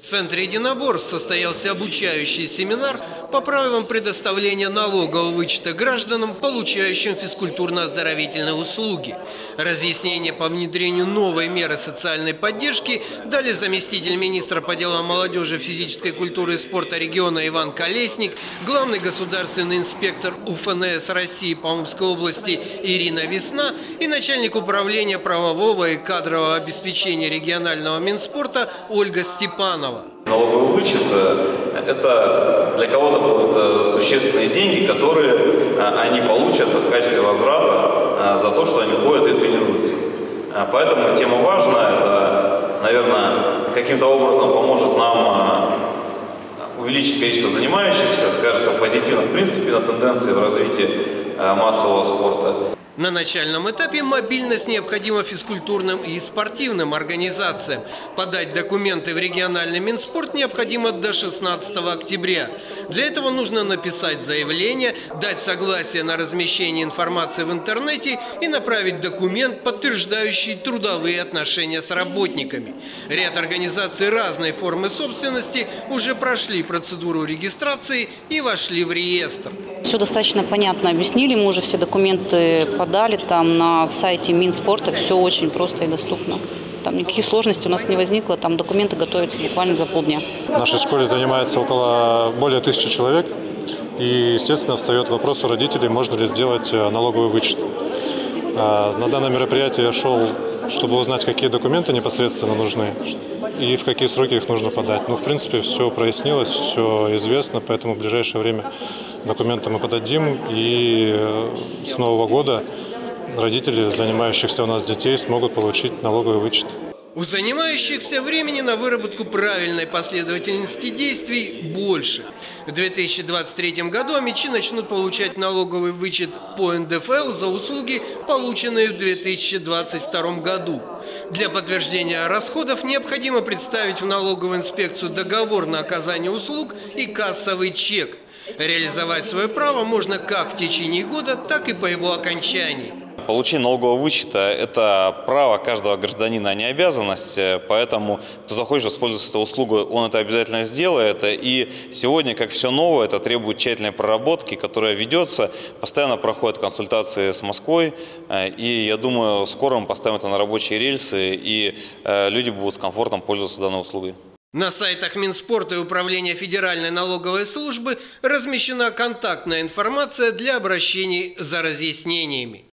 центре единоборств состоялся обучающий семинар по правилам предоставления налогового вычета гражданам, получающим физкультурно-оздоровительные услуги. Разъяснения по внедрению новой меры социальной поддержки дали заместитель министра по делам молодежи, физической культуры и спорта региона Иван Колесник, главный государственный инспектор УФНС России по Омской области Ирина Весна и начальник управления правового и кадрового обеспечения регионального Минспорта Ольга Степанова. Налоговый вычет – это для кого-то будут существенные деньги, которые они получат в качестве возврата за то, что они ходят и тренируются. Поэтому тема важна. Это, наверное, каким-то образом поможет нам увеличить количество занимающихся, скажется в позитивном принципе на тенденции в развитии массового спорта. На начальном этапе мобильность необходима физкультурным и спортивным организациям. Подать документы в региональный Минспорт необходимо до 16 октября. Для этого нужно написать заявление, дать согласие на размещение информации в интернете и направить документ, подтверждающий трудовые отношения с работниками. Ряд организаций разной формы собственности уже прошли процедуру регистрации и вошли в реестр. Все достаточно понятно объяснили, мы уже все документы подали, там на сайте Минспорта все очень просто и доступно. Там никаких сложностей у нас не возникло, там документы готовятся буквально за полдня. В нашей школе занимается более 1000 человек, и, естественно, встает вопрос у родителей, можно ли сделать налоговый вычет. На данное мероприятие я шел, чтобы узнать, какие документы непосредственно нужны и в какие сроки их нужно подать. Ну, в принципе, все прояснилось, все известно, поэтому в ближайшее время документы мы подадим, и с Нового года родители, занимающихся у нас детей, смогут получить налоговый вычет. У занимающихся времени на выработку правильной последовательности действий больше. В 2023 году омичи начнут получать налоговый вычет по НДФЛ за услуги, полученные в 2022 году. Для подтверждения расходов необходимо представить в налоговую инспекцию договор на оказание услуг и кассовый чек. Реализовать свое право можно как в течение года, так и по его окончании. Получение налогового вычета – это право каждого гражданина, а не обязанность. Поэтому, кто захочет воспользоваться этой услугой, он это обязательно сделает. И сегодня, как все новое, это требует тщательной проработки, которая ведется. Постоянно проходят консультации с Москвой. И я думаю, скоро мы поставим это на рабочие рельсы, и люди будут с комфортом пользоваться данной услугой. На сайтах Минспорта и Управления Федеральной налоговой службы размещена контактная информация для обращений за разъяснениями.